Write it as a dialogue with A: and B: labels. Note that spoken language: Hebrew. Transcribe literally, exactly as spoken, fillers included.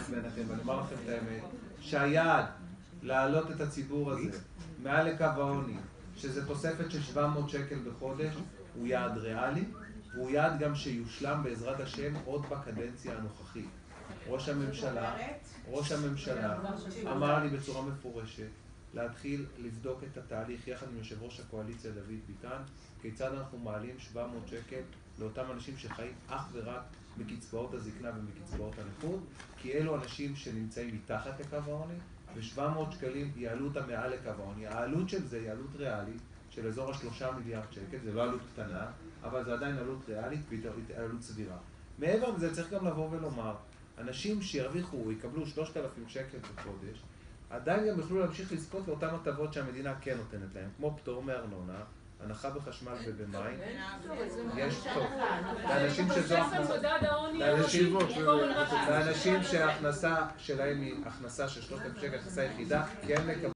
A: בעיניכם, ואני אומר לכם את האמת, שהיעד להעלות את הציבור הזה מעל לקו העוני, שזה תוספת של שבע מאות שקל בחודש, הוא יעד ריאלי, והוא יעד גם שיושלם בעזרת השם עוד בקדנציה הנוכחית. ראש הממשלה, ראש הממשלה אמר לי בצורה מפורשת להתחיל לבדוק את התהליך יחד עם יושב ראש הקואליציה דוד ביטן, כיצד אנחנו מעלים שבע מאות שקל לאותם אנשים שחיים אך ורק בקצבאות הזקנה ובקצבאות הנכות, כי אלו אנשים שנמצאים מתחת לקו העוני, ו-שבע מאות שקלים יעלו אותם מעל לקו העוני. העלות של זה היא עלות ריאלית של אזור השלושה מיליארד שקל, זה לא עלות קטנה, אבל זה עדיין עלות ריאלית ועלות סבירה. מעבר לזה צריך גם לבוא ולומר, אנשים שירוויחו, יקבלו שלושת אלפים שקל בחודש, עדיין גם יוכלו להמשיך לזכות לאותן הטבות שהמדינה כן נותנת להם, כמו פטור מארנונה, הנחה בחשמל ובמים, יש פטור. לאנשים שזו לאנשים שההכנסה שלהם היא הכנסה של שלושת אלפים שקל, הכנסה יחידה, כן לקבל